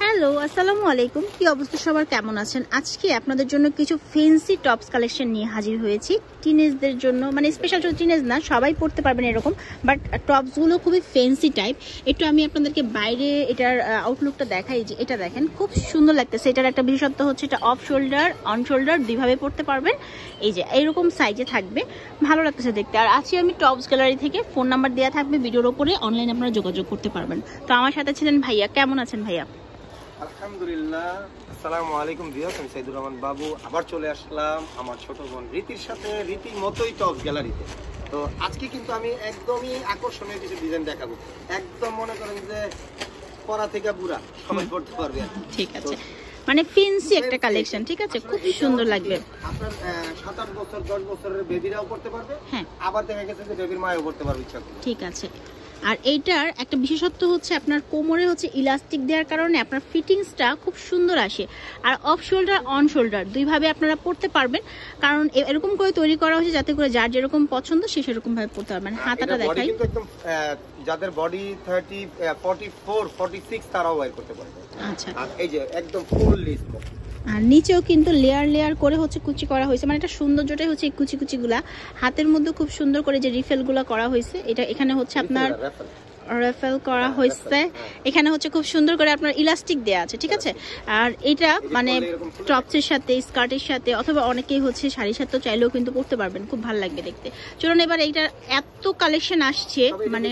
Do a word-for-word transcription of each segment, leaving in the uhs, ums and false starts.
Hello, আসসালামু আলাইকুম। কি অবস্থা সবার, কেমন আছেন? আজকে আপনাদের জন্য কিছু ফ্যান্সি টপস কালেকশন নিয়ে হাজির হয়েছি টিনেজদের জন্য, মানে স্পেশাল শুধু টিনেজ না, সবাই পড়তে পারবেন এরকম, বাট টপসগুলো খুবই ফ্যান্সি টাইপ। একটু আমি আপনাদেরকে বাইরে এটার আউটলুকটা দেখাই, যে এটা দেখেন খুব সুন্দর লাগতেছে। এটার একটা বিশেষত্ব হচ্ছে এটা অফ শোল্ডার অন শোল্ডার দুইভাবে পড়তে পারবেন। এই যে এইরকম সাইজে থাকবে, ভালো লাগতেছে দেখতে। আর আছি আমি টপস গ্যালারি থেকে, ফোন নাম্বার দেওয়া থাকবে ভিডিওর ওপরে, অনলাইনে আপনারা যোগাযোগ করতে পারবেন। তো আমার সাথে ছিলেন ভাইয়া। কেমন আছেন ভাইয়া? আলহামদুলিল্লাহ। আসসালামু আলাইকুম ভিউয়ার্স, আমি সাইদুর রহমান বাবু আবার চলে আসলাম আমার ছোট বোন রীতির সাথে, রীতির মতোই টপস গ্যালারিতে। তো আজকে কিন্তু আমি একদমই আকর্ষণীয় কিছু ডিজাইন দেখাবো, একদম মনে করেন যে পরা থেকে বুড়া সবাই পড়তে পারবে। ঠিক আছে, মানে ফ্যান্সি একটা কালেকশন, ঠিক আছে, খুব সুন্দর লাগবে। আপনার সাত আট বছর দশ বছরের বেবিরাও পড়তে পারবে, হ্যাঁ, আবার দেখা গেছে যে বেবির মায়ও পড়তে পারবে ইচ্ছা করে। ঠিক আছে। আর এইটার একটা বিশেষত্ব হচ্ছে আপনার কোমরে হচ্ছে ইলাস্টিক দেওয়ার কারণে আপনার ফিটিংসটা খুব সুন্দর আসে। আর অফ শোল্ডার অন শোল্ডার দুইভাবে আপনারা পড়তে পারবেন, কারণ এরকম করে তৈরি করা হয়েছে যাতে করে যার যেরকম পছন্দ সে সেরকম ভাবে পড়তে পারবেন। হাতাটা দেখাই, একদম যাদের body thirty forty four forty six তারাও ওয়্যার করতে পারবে। আচ্ছা, আর এই যে একদম ফুল লিস্ট, আর নিচেও কিন্তু লেয়ার লেয়ার করে হচ্ছে কুচি করা হয়েছে, মানে এটা সৌন্দর্যটাই হচ্ছে এই কুচি কুচিগুলা। হাতের মধ্যে খুব সুন্দর করে যে রিফেলগুলো করা হয়েছে, এটা এখানে হচ্ছে আপনার রেফেল করা হয়েছে, এখানে হচ্ছে খুব সুন্দর করে আপনার ইলাস্টিক দেয়া আছে, ঠিক আছে। আর এটা মানে টপসের সাথে স্কার্টের সাথে অথবা অনেকেই হচ্ছে শাড়ির সাথেও চাইলেও কিন্তু পরতে পারবেন, খুব ভালো লাগবে দেখতে। চলুন এবার এইটার এত কালেকশন আসছে, মানে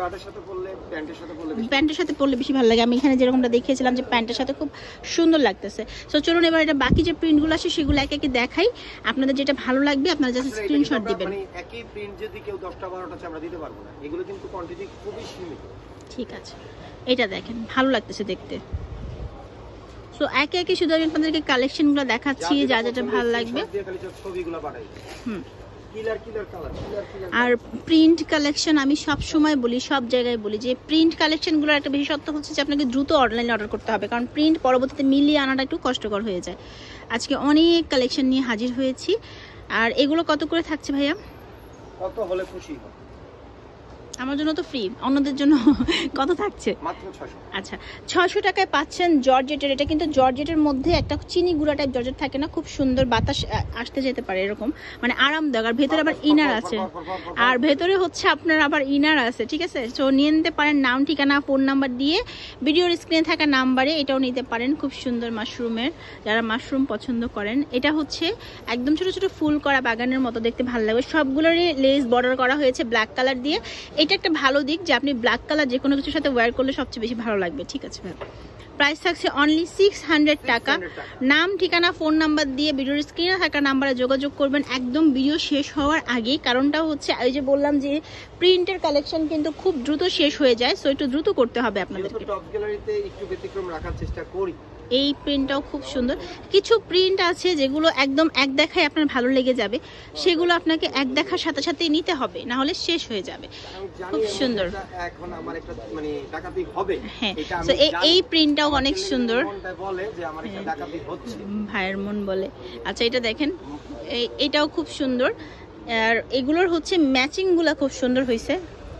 প্যান্টের সাথে পরলে বেশি ভালো লাগে। আমি এখানে যেরকমটা দেখিয়েছিলাম যে প্যান্টের সাথে খুব সুন্দর লাগতেছে। তো চলুন এবার এটা বাকি যে প্রিন্টগুলো আছে সেগুলো একে একে দেখাই, আপনাদের যেটা ভালো লাগবে আপনারা জাস্ট স্ক্রিনশট দিবেন। একই প্রিন্ট যদি কেউ দশটা বারোটা চাই আমরা দিতে পারবো না, এগুলো কিন্তু কোয়ান্টিটি খুবই সীমিত। ঠিক আছে, এটা দেখেন ভালো লাগতেছে দেখতে। সো একে একে শুধু আমি আপনাদেরকে কালেকশনগুলো দেখাচ্ছি, যা যেটা ভালো লাগবে। হুম, আর প্রিন্ট কালেকশন আমি সব সময় বলি, সব জায়গায় বলি যে প্রিন্ট কালেকশনগুলোর একটা বিশেষত্ব হচ্ছে যে আপনাকে দ্রুত অনলাইনে অর্ডার করতে হবে, কারণ প্রিন্ট পরবর্তীতে মিলিয়ে আনাটা একটু কষ্টকর হয়ে যায়। আজকে অনেক কালেকশন নিয়ে হাজির হয়েছি। আর এগুলো কত করে থাকছে ভাইয়া? কত হলে খুশি হয়? আমার জন্য তো ফ্রি, অন্যদের জন্য কত থাকছে? মাত্র ছয়শো। আচ্ছা, ছয়শো টাকায় পাচ্ছেন জর্জেটের। এটা কিন্তু জর্জেটের মধ্যে একটা চিনি গুঁড়া টাইপ জর্জেট থাকে না, খুব সুন্দর, বাতাস আসতে যেতে পারে এরকম, মানে আরামদায়ক। আর ভেতরে আবার ইনার আছে, আর ভেতরে হচ্ছে আপনার আবার ইনার আছে, ঠিক আছে। তো নিয়ে নিতে পারেন, নাম ঠিকানা ফোন নাম্বার দিয়ে ভিডিওর স্ক্রিনে থাকা নাম্বারে এটাও নিতে পারেন। খুব সুন্দর মাশরুমের, যারা মাশরুম পছন্দ করেন। এটা হচ্ছে একদম ছোট ছোট ফুল করা বাগানের মতো দেখতে ভালো লাগবে। সবগুলোরই লেস বর্ডার করা হয়েছে ব্ল্যাক কালার দিয়ে। এটা একটা ভালো দিক যে আপনি ব্ল্যাক কালার যে কোনো কিছুর সাথে ওয়্যার করলে সবচেয়ে বেশি ভালো লাগবে, ঠিক আছে। প্রাইস থাকছে অনলি সিক্স হান্ড্রেড টাকা। নাম ঠিকানা ফোন নাম্বার দিয়ে ভিডিওর স্ক্রিনে থাকা নাম্বারে যোগাযোগ করবেন একদম ভিডিও শেষ হওয়ার আগেই। কারণটা হচ্ছে ওই যে বললাম যে প্রিন্টের কালেকশন কিন্তু খুব দ্রুত শেষ হয়ে যায়, সো একটু দ্রুত করতে হবে আপনাদেরকে। টপ গ্যালারিতে একটু ব্যতিক্রম রাখার চেষ্টা করি। এই প্রিন্টটাও খুব সুন্দর। কিছু প্রিন্ট আছে যেগুলো একদম এক দেখায় আপনার ভালো লেগে যাবে, সেগুলো আপনাকে এক দেখার সাথে সাথেই নিতে হবে, না হলে শেষ হয়ে যাবে। খুব সুন্দর। এখন আমার একটা মানে ডাকাতি হবে, হ্যাঁ, তো এই প্রিন্টটাও অনেক সুন্দর, বলে যে আমার একটা ডাকাতি হচ্ছে, ভাইয়ের মন বলে। আচ্ছা, এটা দেখেন, এটাও খুব সুন্দর। আর এগুলোর হচ্ছে ম্যাচিং গুলা খুব সুন্দর হয়েছে।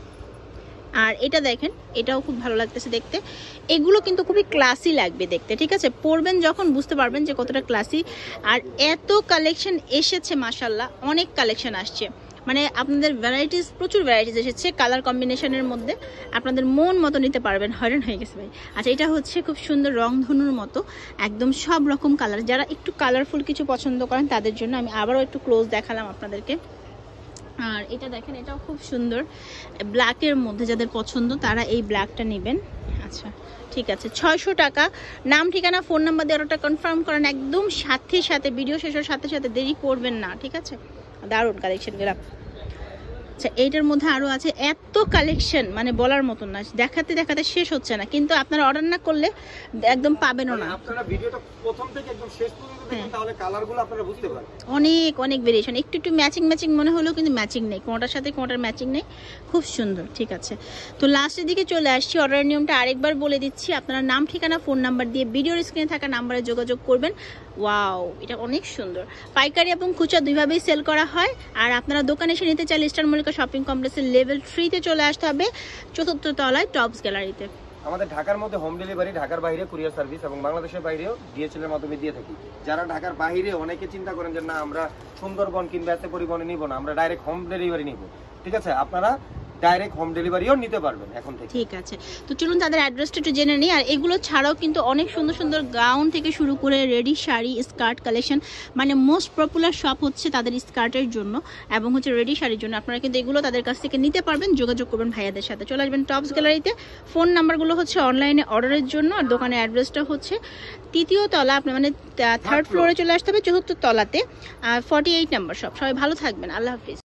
আর এটা দেখেন, এটাও খুব ভালো লাগতেছে দেখতে। এগুলো কিন্তু খুবই ক্লাসি লাগবে দেখতে, ঠিক আছে। পরবেন যখন বুঝতে পারবেন যে কতটা ক্লাসি। আর এত কালেকশন এসেছে মাশাল্লাহ, অনেক কালেকশন আসছে, মানে আপনাদের ভ্যারাইটিস, প্রচুর ভ্যারাইটিস এসেছে কালার কম্বিনেশনের মধ্যে, আপনাদের মন মতো নিতে পারবেন। হয়রান হয়ে গেছে ভাই। আচ্ছা, এটা হচ্ছে খুব সুন্দর রংধনুর মতো, একদম সব রকম কালার। যারা একটু কালারফুল কিছু পছন্দ করেন তাদের জন্য আমি আবারও একটু ক্লোজ দেখালাম আপনাদেরকে। আর এটা দেখেন, এটাও খুব সুন্দর, ব্ল্যাকের মধ্যে যাদের পছন্দ তারা এই ব্ল্যাকটা নেবেন। আচ্ছা, ঠিক আছে, ছয়শো টাকা। নাম ঠিকানা ফোন নাম্বার দিয়ে অর্ডারটা কনফার্ম করেন একদম সাথে সাথে, ভিডিও শেষ হওয়ার সাথে সাথে, দেরি করবেন না, ঠিক আছে। দারুণ কালেকশনগুলো। আচ্ছা, এইটার মধ্যে আরও আছে এত কালেকশন, মানে বলার মতন না, দেখাতে দেখাতে শেষ হচ্ছে না, কিন্তু আপনারা অর্ডার না করলে একদম পাবেনও না। আপনারা ভিডিওটা প্রথম থেকে একদম শেষ পর্যন্ত দেখেন, তাহলে কালারগুলো আপনারা বুঝতে পারবেন। অনেক অনেক ভেরিয়েশন, একটু একটু ম্যাচিং ম্যাচিং মনে হলেও কিন্তু ম্যাচিং নেই, কোনটার সাথে কোনটার ম্যাচিং নেই। খুব সুন্দর, ঠিক আছে। তো লাস্টের দিকে চলে আসছি, অর্ডারের নিয়মটা আরেকবার বলে দিচ্ছি। আপনারা নাম ঠিকানা ফোন নাম্বার দিয়ে ভিডিওর স্ক্রিনে থাকা নাম্বারে যোগাযোগ করবেন। ওয়াও, এটা অনেক সুন্দর। পাইকারি এবং খুচরা দুইভাবেই সেল করা হয়। আর আপনারা দোকানে এসে নিতে চাইলে ইস্টার্ন মল্লিকা শপিং কমপ্লেক্সের লেভেল থ্রিতে চলে আসতে হবে, চতুর্থ তলায় টপস গ্যালারিতে। আমাদের ঢাকার মধ্যে হোম ডেলিভারি, ঢাকার বাইরে কুরিয়ার সার্ভিস এবং বাংলাদেশের বাইরেও ডিএচএল এর মাধ্যমে দিয়ে থাকি। যারা ঢাকার বাইরে অনেকে চিন্তা করেন যে না আমরা সুন্দরবন কিংবা এতে পরিবহনে নিব না, আমরা ডাইরেক্ট হোম ডেলিভারি নিব, ঠিক আছে, আপনারা ডাইরেক্ট হোম ডেলিভারিও নিতে পারবেন এখন থেকে। ঠিক আছে, তো চলুন তাদের অ্যাড্রেসটা একটু জেনে নিই। আর এগুলো ছাড়াও কিন্তু অনেক সুন্দর সুন্দর গাউন থেকে শুরু করে রেডি শাড়ি, স্কার্ট কালেকশন, মানে মোস্ট পপুলার শপ হচ্ছে তাদের স্কার্টের জন্য এবং হচ্ছে রেডি শাড়ির জন্য। আপনারা কিন্তু এগুলো তাদের কাছ থেকে নিতে পারবেন, যোগাযোগ করবেন ভাইয়াদের সাথে। চলে আসবেন টপস গ্যালারিতে। ফোন নাম্বারগুলো হচ্ছে অনলাইনে অর্ডারের জন্য, আর দোকানের অ্যাড্রেসটা হচ্ছে তৃতীয় তলা, আপনার মানে থার্ড ফ্লোরে চলে আসতে হবে, চতুর্থ তলাতে, ফর্টি এইট নাম্বার শপ। সবাই ভালো থাকবেন, আল্লাহ হাফিজ।